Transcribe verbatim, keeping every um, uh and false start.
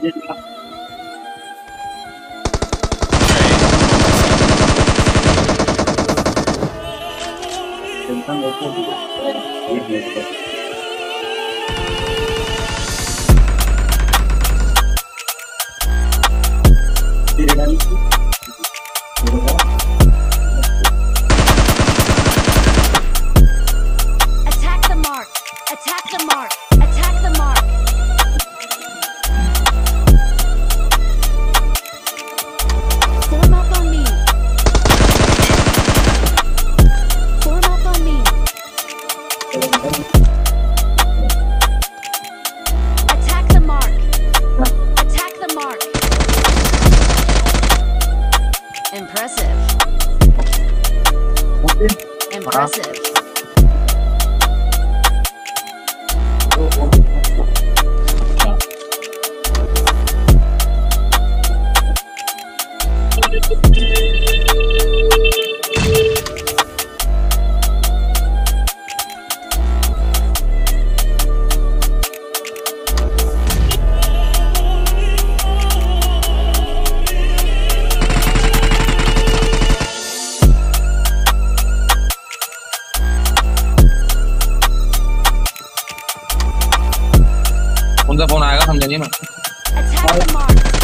Attack the mark. Attack the mark. Attack the mark. Form up on me. Form up on me. Attack the mark. Attack the mark. Impressive. Impressive. उनका phone आएगा समझेंगे ना। Attack the mark.